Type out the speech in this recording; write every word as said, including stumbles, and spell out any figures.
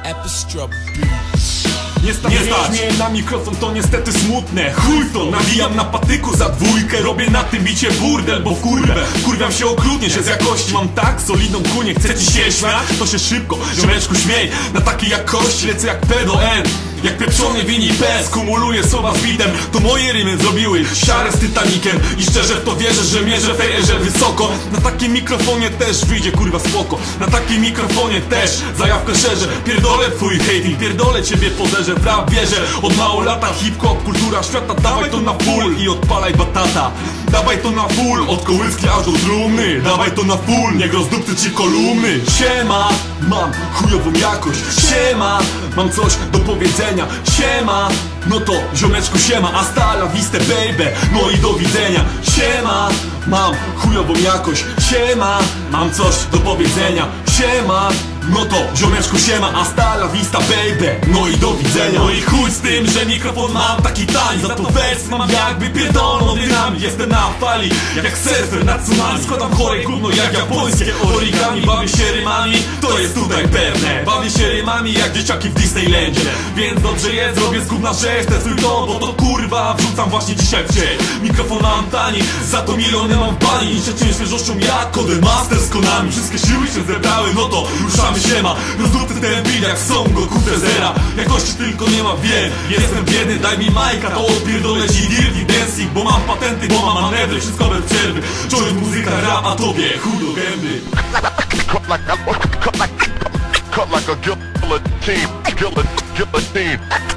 Nie stać, nie stać mnie na mikrofon, to niestety smutne. Chuj to, nawijam na patyku za dwójkę. Robię na tym bicie burdel, bo w kurwę kurwiam się okrutnie, że z jakości mam tak solidną kunię. Chce ci się śmiać? To się szybko, ziomeczku śmiej. Na takiej jakości lecę jak pedo N. Jak pieprzony wini pes, kumuluję słowa z bitem. To moje rymy zrobiły siarę z Titanikiem. I szczerze w to wierzę, że mierzę w tej erze wysoko. Na takim mikrofonie też wyjdzie kurwa spoko. Na takim mikrofonie też zajawkę szerzę. Pierdolę twój hating, pierdolę ciebie pozerze. W rap wierzę, od mało lata hip-hop, kultura świata. Dawaj to na full i odpalaj batata. Dawaj to na full, od kołyski aż do trumny. Dawaj to na full, niech rozdupcy ci kolumny. Siema, mam chujową jakość. Siema, mam coś do powiedzenia. Siema, no to ziomeczku siema. Hasta la vista baby, no i do widzenia. Siema, mam chujową jakość. Siema, mam coś do powiedzenia. Siema, no to ziomeczku siema. Hasta la vista baby, no i do widzenia. No i chuj z tym, że mikrofon mam taki tani. Za to wers mam jakby pierdoloną dynamik. Jestem na fali, jak surfer na tsunami. Składam chore gówno jak japońskie origami. Bawię się rymami, to jest tutaj pewne. Bawię się rymami jak dzieciaki w Disneylandzie. Więc dobrze jest, zrobię z gówna rzecz. Te swój to, bo to kurwa wrzucam właśnie dzisiaj w cień. Mikrofon mam tani, za to miliony mam w bani. Niczę czymś świeżością jak Codemaster z konami. Wszystkie siły się zebrały, no to ruszamy siema. Rozdupcy ten beat jak są go kute zera. Jakości tylko nie ma, wiem. Jestem biedny, daj mi majka, to odpierdolę ci dirty dancing. Bo mam patenty, bo mam manewry, wszystko bez przerwy. Joint muzyka, rap, a tobie chuj do gęby. Cut like a cut like cut like a guillotine, guillotine.